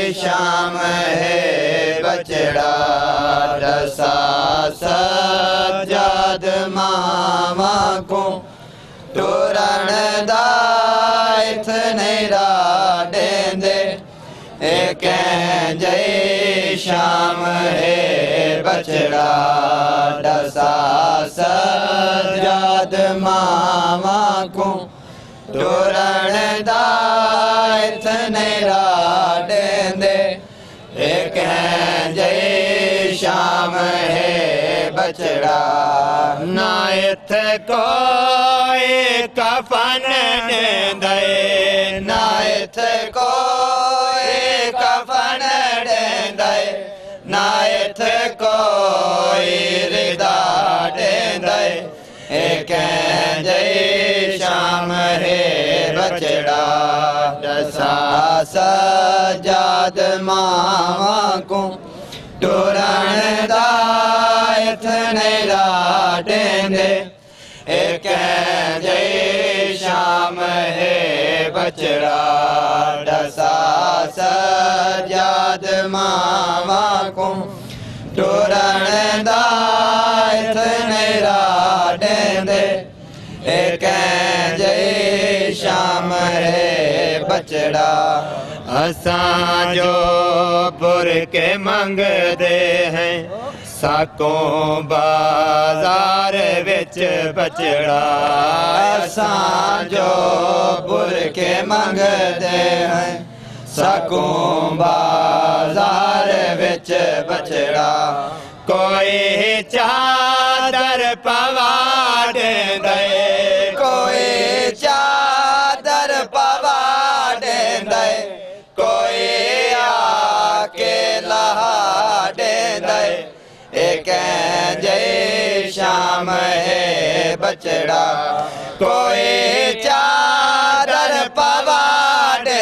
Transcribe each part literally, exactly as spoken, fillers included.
श्याम है बचड़ा दसा सजाद मावा को तोरण दायथ नैरा डेंदे एक जय श्याम है बचड़ा दसा सजाद मावा को तोरण दायथ नैरा डेंदे एक जय श्याम है बचड़ा नायथ कोई कफन दे नायथ कोई कफन दे नायथ कोई रिदा दे एक जय श्याम है बचड़ा दसा सजाद मावा को तोरण दायथ नैरा डेंदे एक जय श्याम है बचड़ा दसा सजाद मावा को तोरण दायथ नैरा डेंदे एक जय श्याम है बचड़ा असां जो पुर के मंगदे हैं साकों बाजार विच बचड़ा असां जो पुर के मंगदे हैं साकों बाजार विच बचड़ा कोई चादर पवा दे कोई चादर पवा दे कोई आके लहा दे एक जय श्याम है बचड़ा कोई चादर पवा दे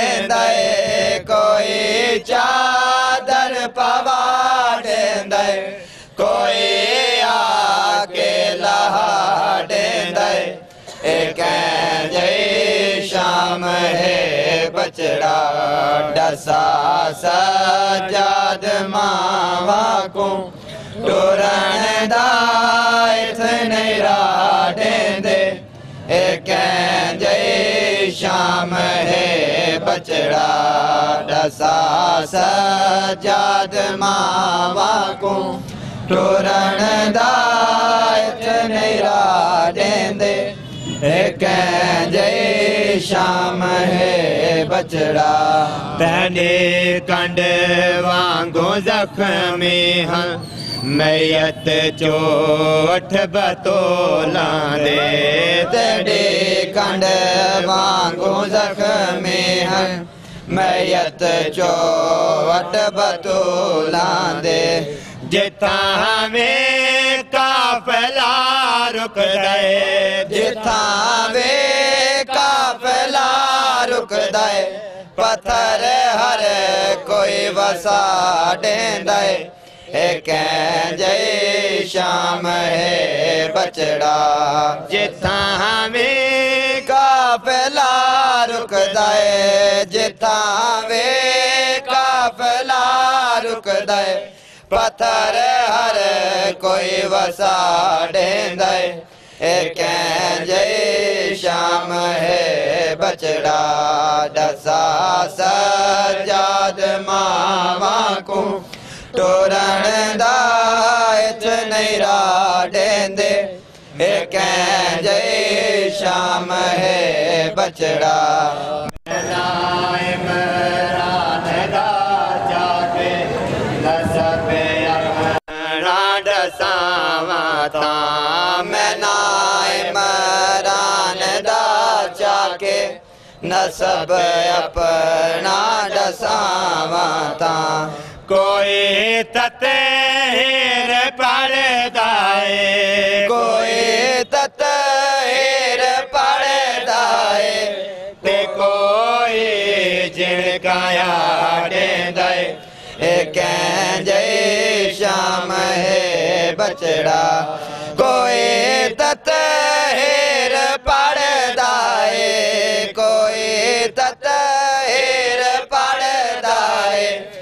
कोई चादर पवा दे कोई आके लहा दे एक जय श्याम है बचड़ा दसा सजाद मावा को तोरण दायथ नैरा डेंदे एक जय श्याम है बचड़ा दसा सजाद मावा को तोरण दायथ नैरा डेंदे एक जय श्याम है बचड़ा तेने कंड वांगो जख्मी हाँ मैयत चोट बतोला दे तेरे कंड वांगो जख्मी हाँ मैयत चोट बतोला दे जिथा में काफला रुक दे जिथा में काफला रुक दे पत्थर हर कोई वसा दे एक जय श्याम है बचड़ा जिथा में काफला रुक दे जिथा में काफला रुक दे पत्थर हर कोई वसा दे एक जय श्याम है बचड़ा दसा सजाद मावा को तोरण दायथ नैरा डेंदे एक जय श्याम है बचड़ा नसब अपना दसावता कोई ततेर पड़दाए कोई ततेर पड़दाए ते कोई जिनकाया दे एक जय श्याम है बचड़ा कोई ततेर पड़दाए कोई ततेर पड़दाए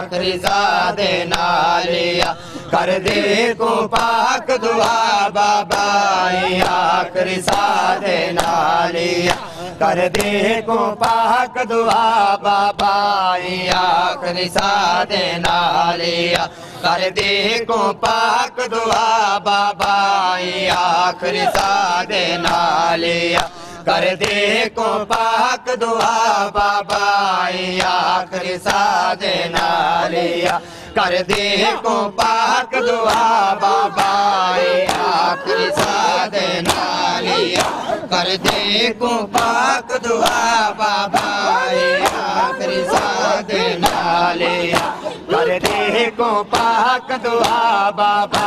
आखिरी सादे नालिया कर दे को पाक दुआ बाबा आखिरी सादे नालिया कर दे को पाक दुआ बाबा आखिरी सादे नालिया कर दे को पाक दुआ बाबा आखिरी सादे नालिया कर दे को पाक दुआ बाबा आखिरी सादे नालिया कर दे को पाक दुआ बाबा आखिरी सादे नालिया कर दे को पाक दुआ बाबा आखिरी सादे नालिया कर दे को पाक दुआ बाबा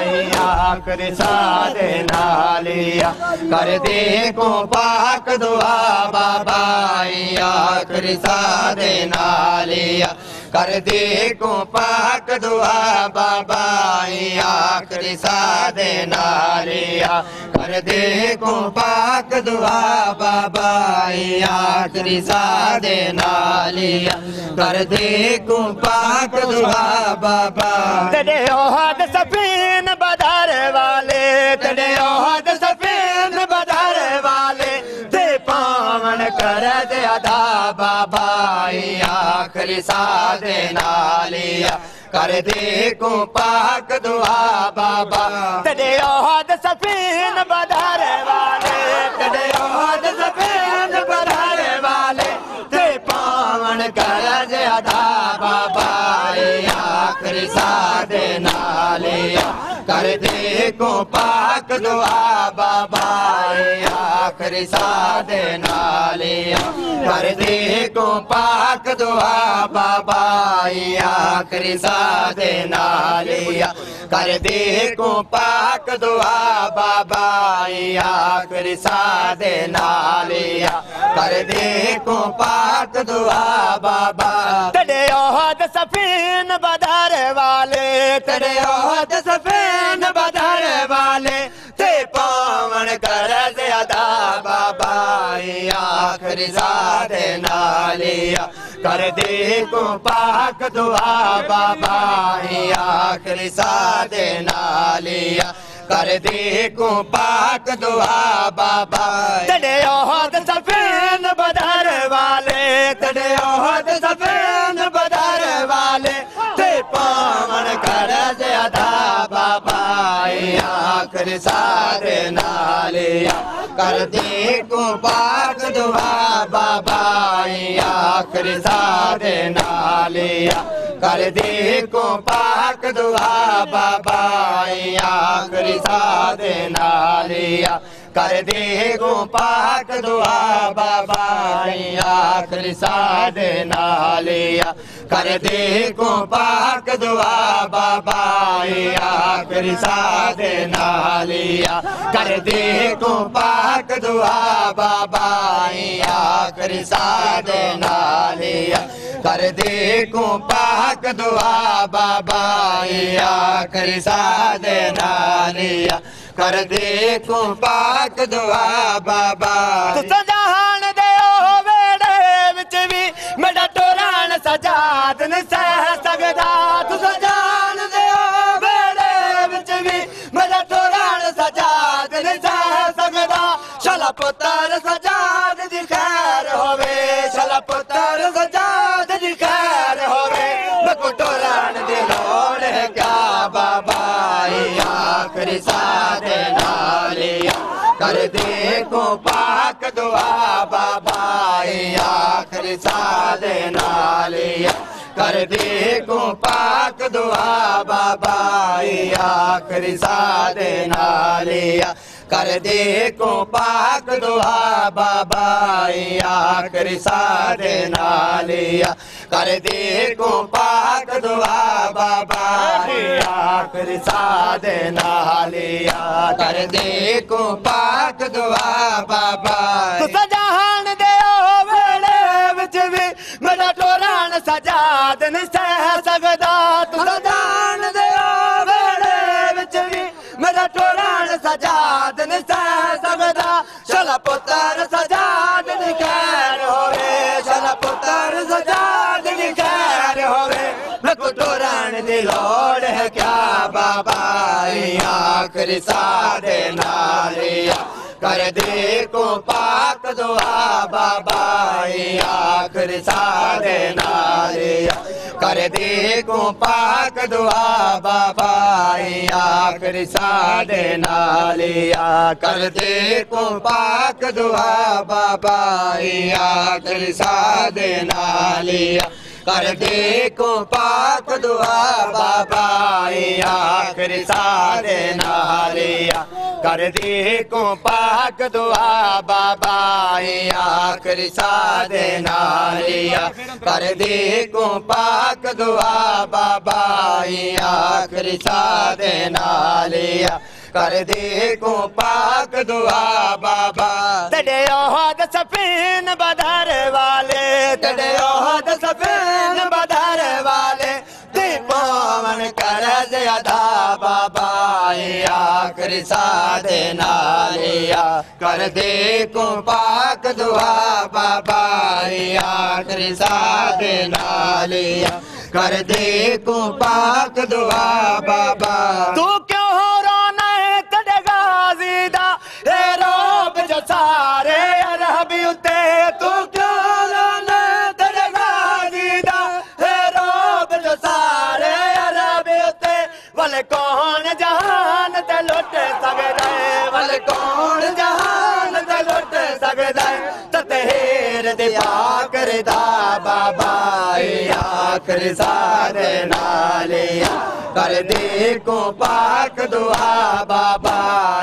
आखिरी सादे नालिया कर दे को पाक दुआ बाबा आखिरी सादे नालिया कर दे को पाक दुआ बाबा आखिरी सादे नालिया कर दे को पाक दुआ बाबा आखिरी सादे नालिया कर दे को पाक दुआ बाबा तेरे ओहद सफीन बदर वाले तेरे ओहद सफीन बदर वाले ते पावन कर दे अदा बाबा आखिरी सादे नालिया कर दे को पाक दुआ बाबा तेरे ओहद सफीन बदर वाले तेरे ओहद सफीन बदर वाले ते पावन कर दे अदा बाबा आखिरी सादे नालिया कर दे को पाक दुआ बाबा आखिरी सादे नालिया कर दे को पाक दुआ बाबा आखिरी सादे नालिया कर दे को पाक दुआ बाबा आखिरी सादे नालिया कर दे को पाक दुआ बाबा तेरे ओहद सफीन बदर वाले तेरे ओहद सफीन बदर वाले ते पावन कर दे अदा बाबा आखिरी सादे नालिया कर दे को पाक दुआ बाबा आखिरी सादे नालिया कर दे को पाक दुआ बाबा तेरे ओहद सफीन बदर वाले तेरे ओहद सफीन बदर वाले ते पावन कर दे अदा बाबा आखिरी सादे नालिया कर दे को पाक दुआ बाबा आखिरी सादे नालिया कर दे को पाक दुआ बाबा आखिरी सादे नालिया कर दे को पाक दुआ बाबा आखिरी सादे नालिया कर दे को पाक दुआ बाबा आखिरी सादे नालिया कर दे को पाक दुआ बाबा आखिरी सादे नालिया कर दे को पाक दुआ बाबा आखिरी सादे नालिया कर दे को पाक दुआ बाबा तुसा जहान दे ओ वेड़े विच भी मेरा टोरान सजाद न सह सकदा तुसा जहान दे ओ वेड़े विच भी मेरा टोरान सजाद न सह सकदा शला पुत्र सजाद दी खैर होवे शला पुत्र सजाद दी खैर होवे मको टोरान दे लोड़ है क्या बाबा आखिरी सादे नालिया कर दे को पाक दुआ बाबा आखिरी सादे नालिया कर दे को पाक दुआ बाबा आखिरी सादे नालिया कर दे को पाक दुआ बाबा आखिरी सादे नालिया कर दे को पाक दुआ बाबा आखिरी सादे नालिया कर दे को पाक दुआ बाबा तुसा जहान दे ओ वेड़े विच भी मेरा टोरान सजाद न सह सकदा तुसा जहान दे ओ वेड़े विच भी मेरा टोरान सजाद न सह सकदा शला पुत्र सजाद दी खैर होवे शला पुत्र सजाद दी खैर होवे मको तुरण दी लोड़ है क्या बाबा आखिरी सादे नालिया कर दे को पाक दुआ बाबा आखिरी सादे नालिया कर दे को पाक दुआ बाबा आखिरी सादे नालिया कर दे को पाक दुआ बाबा आखिरी सादे नालिया कर दे को पाक दुआ बाबा आखिरी सादे नालिया कर दे को पाक दुआ बाबा आखिरी सादे नालिया कर दे को पाक दुआ बाबा आखिरी सादे नालिया कर दे को पाक दुआ बाबा तेरे ओहद सफीन बधार वाले तेरे ओहद सफीन बधार वाले दीपवन कर ज्यादा बाबा आखिरी सादे नालिया कर दे को पाक दुआ बाबा आखिरी सादे नालिया कर दे को पाक दुआ बाबा तू क्यों रोब जो सारे अरबी उते तू क्यों रोने तेरे गाजीदा है रोब जो सारे अरबी उते वल कौन जहान ते लुट सकदा है वल कौन जहान ते लुट सकदा है ततेर दे पाकर दा बाबा आखिरी सादे नालिया कर दे को पाक दुआ बाबा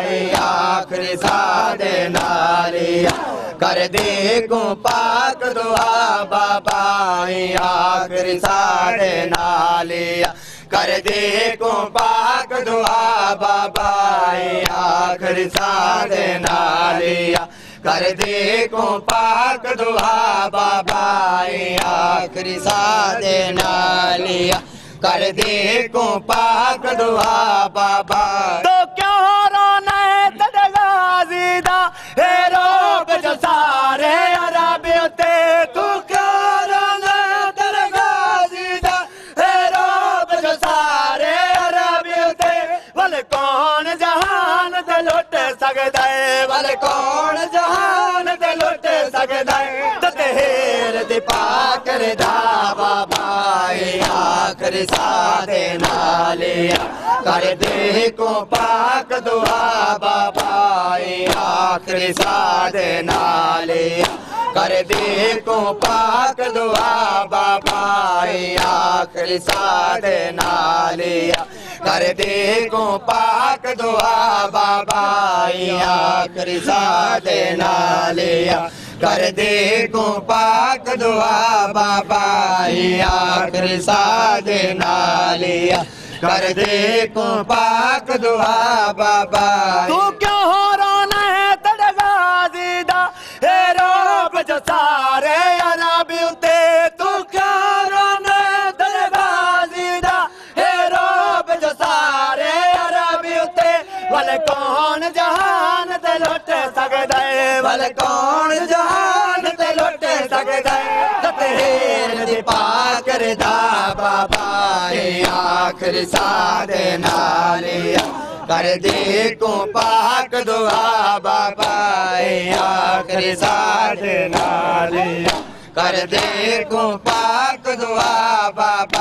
आखिरी सादे नालिया कर दे को पाक दुआ बाबा आखिरी सादे नालिया कर दे को पाक दुआ बाबा आखिरी सादे नालिया कर दे को पाक दुआ बाबा आखिरी सादे नालिया कर दे को पाक दुआ बाबा तो क्यों रोना तेरे गाजीदा हे रोब जो सारे अरबी उते तू क्यों रोना तेरे गाजीदा हे रोब जो सारे अरबी उते वल कौन जहान ते लुट सकदा है वल कौन जहान ते लुट सकदा है ततेर दे पाकर दा बाबा आखिरी सादे नालिया कर दे को पाक दुआ बाबा आखिरी सादे नालिया कर दे को पाक दुआ बाबा आखिरी सादे नालिया कर दे को पाक दुआ बाबा आखिरी सादे नालिया कर दे को पाक दुआ बाबा आखिरी सादे नालिया कर दे को पाक दुआ बाबा तू क्यों हो रोना है तेरे गाजीदा हे रोब जो सारे अरबी उते तू क्यों रोना है तेरे गाजीदा हे रोब जो सारे अरबी उते वल कौन जहान ते लुट सकदा है वल कौन जहान ते लुट सकदा है ततेर दे पाकर दा बाबा आखिरी सादे नालिया कर दे को पाक दुआ बाबा आखिरी सादे नालिया कर दे को पाक दुआ बाबा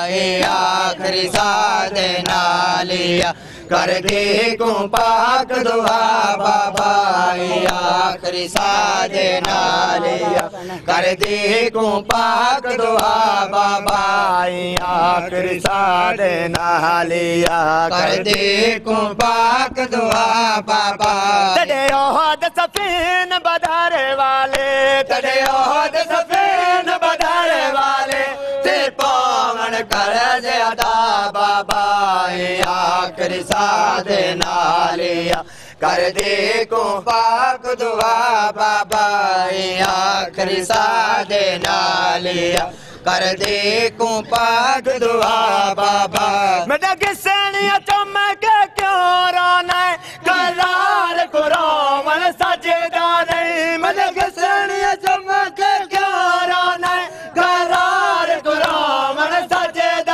आखिरी सादे नालिया कर दे को पाक दुआ बाबा आखिरी सादे नालिया कर दे को पाक दुआ बाबा आखिरी सादे नालिया कर दे को पाक दुआ बाबा तेरे ओहद सफीन बधारे वाले तेरे ओहद सफीन बधारे वाले ते पवन कर ज्यादा बाबा आखिरी सादे नालिया कर दे को पाक दुआ बाबा आखिरी सादे नालिया कर दे को पाक दुआ बाबा मेरा किसने चमक क्यों रोना है करार को रोवन सजदा नहीं मेरा किसने चमक क्यों रोना है करार को रोवन सजदा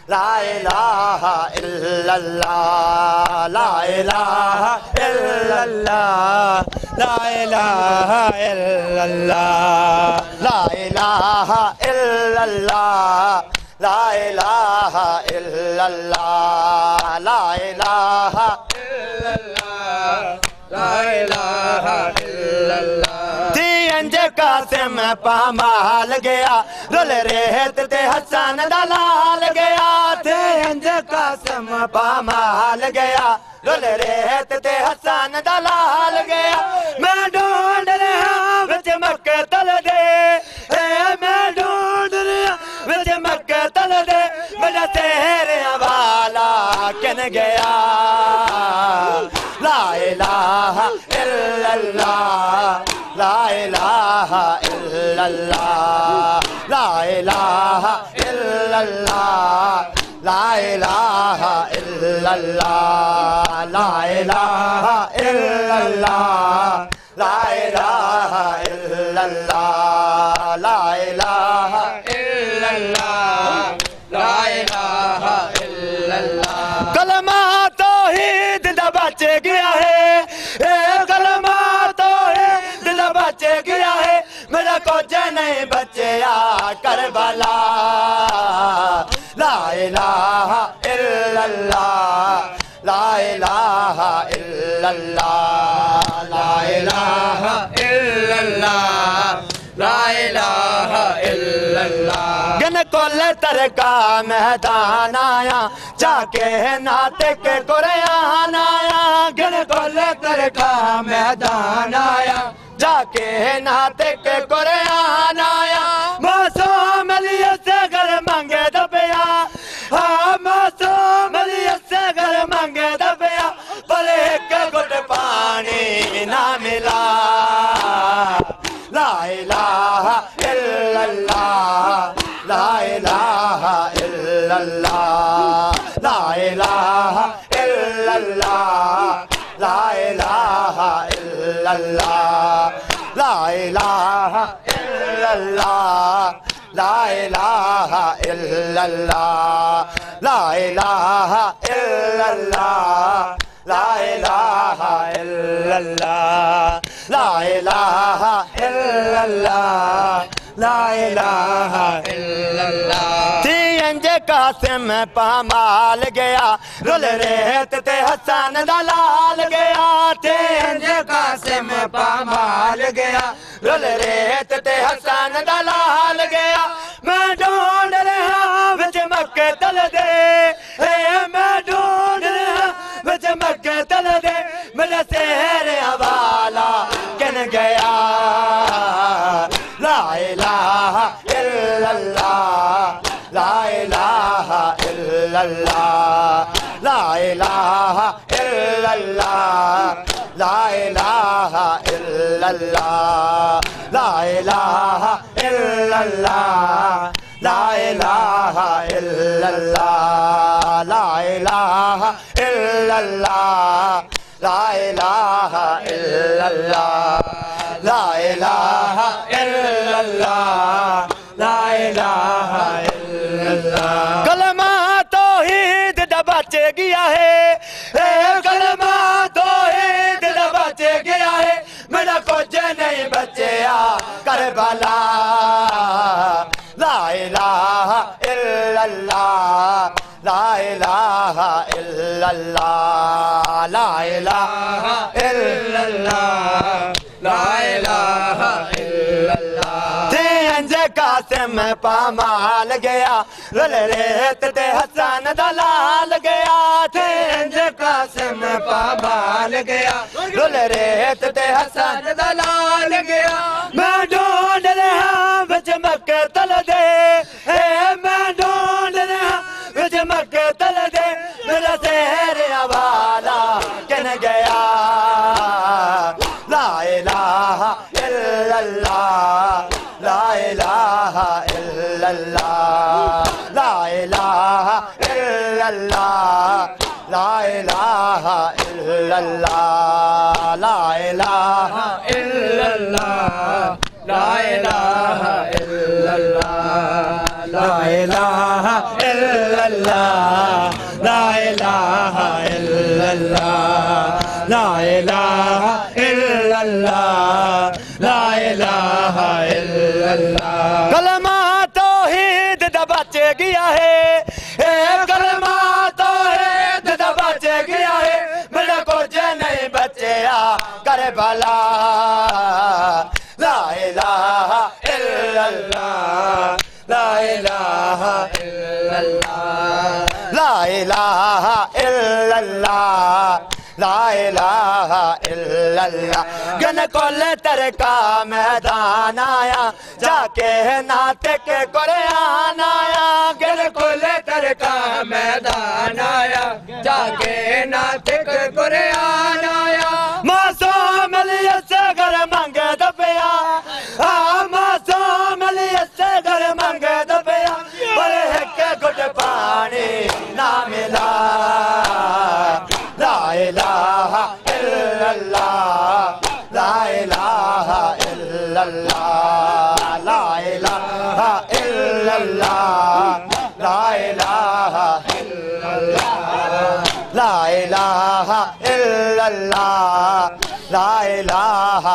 ला इलाहा इल्लल्लाह ला इलाहा इल्लल्लाह ला इलाहा इल्लल्लाह ला इलाहा इल्लल्लाह ला इलाहा इल्लल्लाह ला इलाहा ला इलाहा इल्लल्लाह तीन कासिम पामाल गया रुल रेत ते हसन दलाल गया तीन कासिम पामाल गया रुल रेत ते हसन दलाल गया मैं ढूंढ रहा विच मक्के तल दे मैं ढूंढ रहा विच मक्के तल दे मेरा तेरे वाला किन गया ला इलाहा इल्लल्लाह ला इलाहा इल्लल्लाह ला इलाहा इल्लल्लाह ला इलाहा इल्लल्लाह ला इलाहा इल्लल्लाह ला इलाहा इल्लल्लाह ला इलाहा इल्लल्लाह ला इलाहा इल्लल्लाह कलमा तौहीद दा बच गया है ए कलमा तौहीद दा बच गया है मेरा कुछ नहीं बचया करबला ला इलाहा इल्लल्लाह ला इलाहा इल्लल्लाह ला इलाहा इल्लल्लाह ला इलाहा इल्लल्लाह गन कोल तरका मैदान आया जाके नाते के कुरान आया गन कोल तरका मैदान आया जाके नाते के कुरान आया मौसम लिया से घर मांगे दबिया हाँ मौसम लिया से घर मांगे दबिया पर एक घुट पानी ना मिला ला इलाहा इल्लल्लाह ला इलाहा इल्लल्लाह ला इलाहा इल्लल्लाह ला इलाहा इल्लल्लाह ला इलाहा इल्लल्लाह ला इलाहा इल्लल्लाह ला इलाहा इल्लल्लाह ला इलाहा इल्लल्लाह ला इलाहा इल्लल्लाह ला इलाहा इल्लल्लाह तीन कासिम पामाल गया रुल रेत ते हसन दलाल गया तीन कासिम पामाल गया रुल रेत ते हसन दलाल गया मैं ढूंढ रहा विच मक्के तल दे मैं ढूंढ रहा विच मक्के तल दे मेरा तेरे हवाला किन गया ला इलाहा इल्लल्लाह ला इलाहा इल्लल्लाह ला इलाहा इल्लल्लाह ला इलाहा इल्लल्लाह ला इलाहा इल्लल्लाह ला इलाहा इल्लल्लाह ला इलाहा इल्लल्लाह ला इलाहा इल्लल्लाह ला इलाहा इल्लल्लाह ला इलाहा इल्लल्लाह कलमा तौहीद दा बच गया है ए कलमा तौहीद दा बच गया है मेरा कुछ नहीं बचया करबला ला इलाहा इल्लल्लाह ला इलाहा इल्लल्लाह ला इलाहा इल्लल्लाह ला इलाहा इल्लल्लाह तीन कासिम पामाल गया रुल रेत ते हसन दलाल गया तीन कासिम पामाल गया रुल रेत ते हसन दलाल गया मैं ढूंढ रहा विच मक्के तल दे मैं ढूंढ रहा विच मक्के तल दे मेरा तेरे हवाला किन गया ला इलाहा इल्लल्लाह ला इलाहा इल्लल्लाह ला इलाहा इल्लल्लाह ला इलाहा इल्लल्लाह ला इलाहा इल्लल्लाह ला इलाहा इल्लल्लाह ला इलाहा इल्लल्लाह ला इलाहा इल्लल्लाह ला इलाहा इल्लल्लाह ला इलाहा इल्लल्लाह कलमा तौहीद दा बच गया है ए कलमा तौहीद दा बच गया है मेरा कुछ नहीं बचया कर भला ला इलाहा इल्लल्लाह ला इलाहा इल्लल्लाह ला इलाहा इल्लल्लाह ला इलाहा इल्लल्लाह गन कोल तरका मैदान आया जाके नाते के कुरान आया गन कोल तरका मैदान आया जाके नाते के कुरान आया मासूम से घर मंग दबिया हाँ मासूम से घर मंग दबिया पर एक घुट पानी ना मिला ला इलाहा इल्लल्लाह ला इलाहा इल्लल्लाह ला इलाहा इल्लल्लाह ला इलाहा इल्लल्लाह ला इलाहा इल्लल्लाह ला इलाहा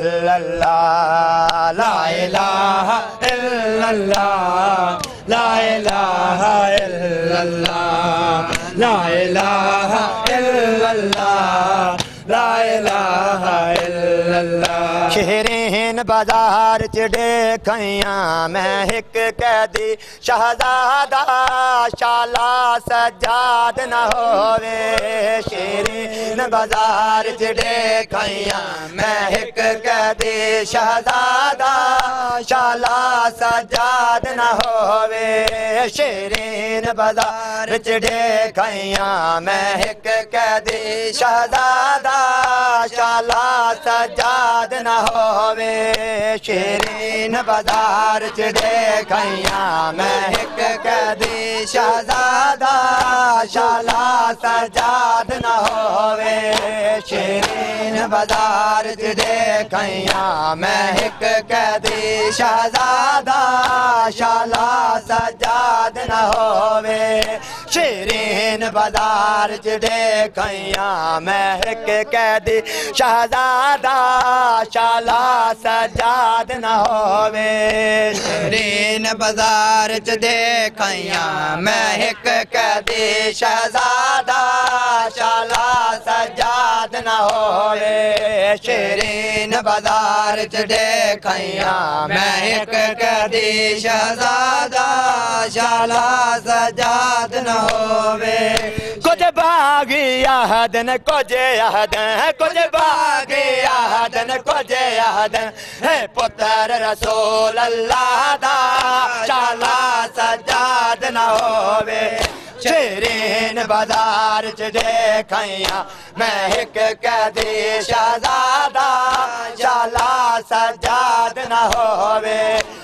इल्लल्लाह ला इलाहा इल्लल्लाह ला इलाहा इल्लल्लाह ला इलाहा इल्लल्लाह ला इलाहा इल्लल्लाह शहरीन बाजार च देखियां मैं एक कैदी शहजादा शाला सजाद न होवे शहरीन बाजार च देखियां मैं एक कैदी शहजादा शाला सजाद न होवे शहरीन बाजार च देखियां मैं एक कैदी शहजादा शाला सजाद न होवे शहरीन बाजार च देखियां मैं एक कैदी शहजादा शाला सजाद न होवे शहरीन बाजार च देखियां मैं एक कैदी शहजादा शाला सजाद न होवे शहरीन बाजार च देखियां मैं एक कैदी शहजादा शाला सजाद न होवे शहरीन बाजार च देखियां मैं एक कैदी शहजादा शाला सजाद न होवे शहरीन बाजार च देखियां मैं एक कैदी शहजादा शाला सजाद न होवे कुछ बागी यादन कुछ यादन कुछ बागी यादन कुछ यादन है पुत्र रसूल अल्लाह दा शाला सजाद न होवे शहरीन बाजार च देखियां मैं एक कैदी शहजादा शाला सजाद न होवे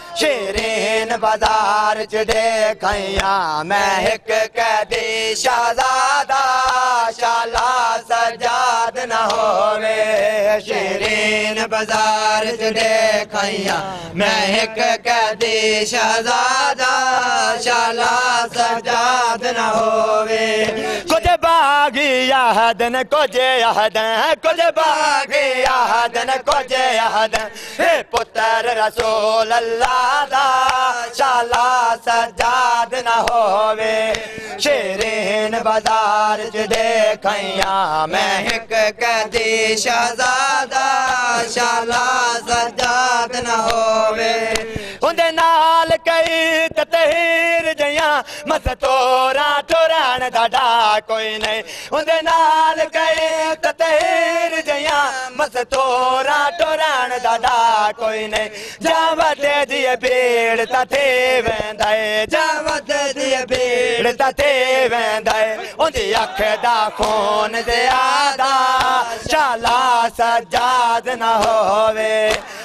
शहरीन बाजार च देखियां मैं एक कैदी शहजादा शाला सजाद न होवे शहरीन बाजार च देखियां मैं एक कैदी शहजादा शाला सजाद न होवे कुछ बागी यादन कुछ यादन कुछ बागी यादन कुछ यादन हे पुत्र रसूल अल्लाह दा शाला सजाद न होवे शहरीन बाजार च देखियां मैं एक कैदी शहजादा शाला सजाद न होवे उंदे नाल कई ततहीर जया मस तोरा ठुरान दा डा कोई नहीं उंदे नाल कई ततहीर जया मस तोरा ठुरान दा डा कोई नहीं जावत दी भीड़ तथे वेंदा है जावत दी भीड़ तथे वेंदा है उंदी अख दा खून ज़्यादा शाला सजाद न होवे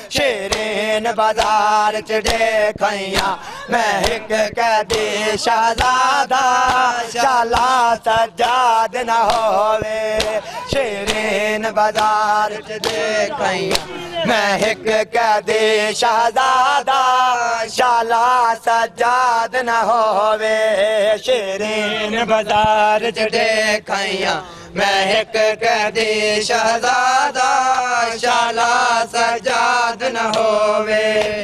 शहरीन बाजार च देखियां मैं एक कैदी शहजादा शाला सजाद न होवे शेरीन बाजार च देखिया मैं एक कैदी शहजादा शाला सजाद न होवे शेरीन बाजार च देखिया मैं एक कैदी शहजादा शाला सजाद न होवे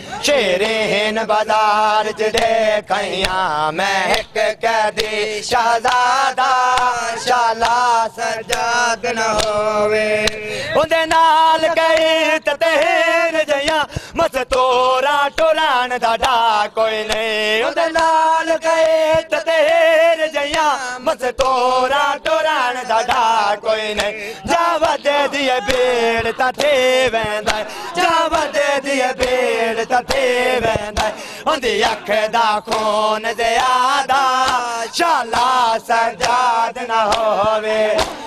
शेरीन बाजार च देखिया मैं एक कैदी शहजादा शाला सजाद न होवे उंदे नाल गई ततेर जया मस तोरा टोरान दा डा कोई नहीं उंदे नाल गई ततेर जया मस तोरा टोरान दा डा कोई नहीं जावा दे दिए बेड़ थे वेंदा जावा दे दिए बेड़ थे वेंदा उंदी अख दा खून ज़्यादा शाला सजाद न होवे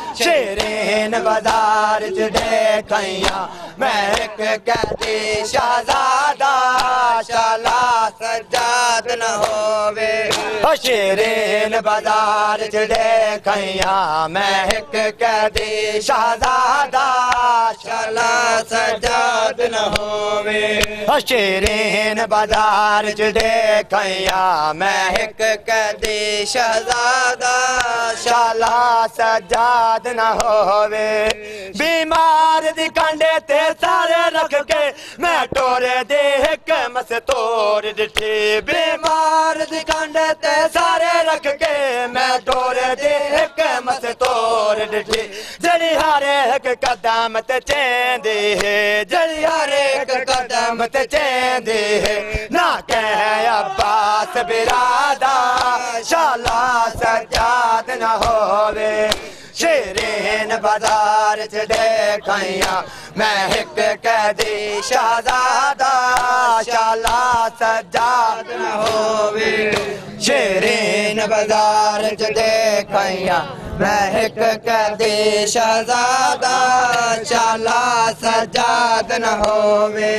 शेरीन बाजार च देखिया मैं एक कैदी शहजादा शाला सजाद न होवे शेरीन बाजार च देखिया मैं एक कैदी शहजादा शाला सजाद न होवे शेरीन बाजार च देखिया मैं एक कैदी शहजादा शाला सजाद न होवे बीमार दी कांडे ते सारे रख के मैं टोरे दे एक मस तोड़ दिठी बीमार दी कांडे ते सारे रख के मैं टोरे दे एक मस तोड़ दिठी जड़ी हारे एक कदम ते चेंदी है जड़ी हारे एक कदम ते चेंदी है ना कह अब्बास बिरादा शाला सजाद न होवे शेरीन बाजार च देखिया मैं एक कैदी शहजादा शाला सजाद न होवे शेरीन बाजार च देखिया मैं एक कैदी शहजादा शाला सजाद न होवे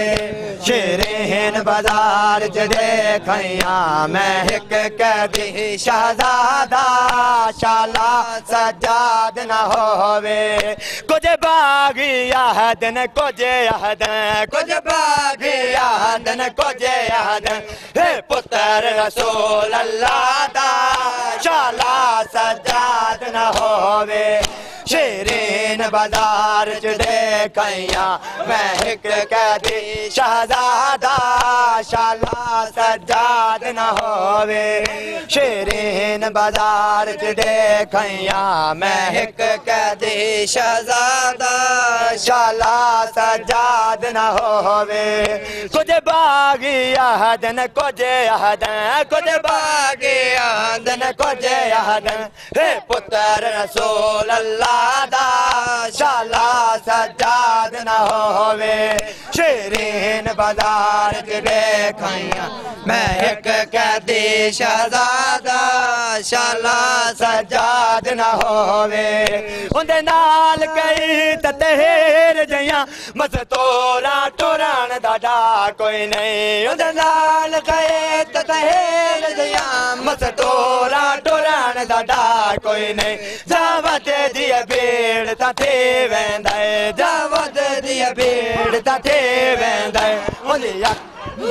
शेरीन बाजार च देखिया मैं एक कैदी शहजादा शाला सजाद न होवे कुछ बागी यादन कुछ यादन कुछ बागी यादन कुछ यादन हे पुत्र रसूल अल्लाह दा शाला सजाद न होवे शेरीन बाजार च देखिया मैं एक कैदी शहजादा शाला सजाद न होवे शेरीन बाजार च देखिया मैं एक कैदी शहजादा शाला सजाद न होवे कुछ बागी यादन कुछ यादन कुछ बागी यादन कुछ यादन हे पुत्र रसूल अल्लाह दा शाला सजाद न होवे शेरीन बाजार च देखिया मैं एक कैदी शहजादा शाला सजाद न होवे उंदे नाल कई ततेर जया मस तोरा टोरान दा डा कोई नहीं उंदे नाल कई ततेर जया मस तोरा टोरान दा डा कोई नहीं जावा दे दिए बेड़ थे वेंदा जावा दे दिए बेड़ थे वेंदा उंदी अख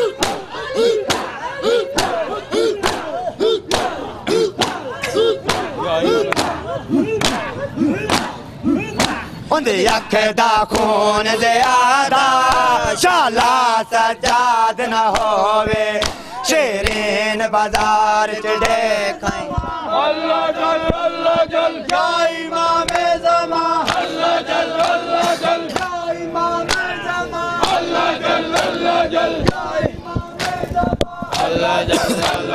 उंदी अख दा खून ज़्यादा शाला सजाद न होवे शेरीन बाजार च देखिया अल्लाह जल अल्लाह जल या इमाम ज़मा अल्लाह जल अल्लाह जल या इमाम ज़मा अल्लाह जल अल्लाह जल या इमाम ज़मा अल्लाह जल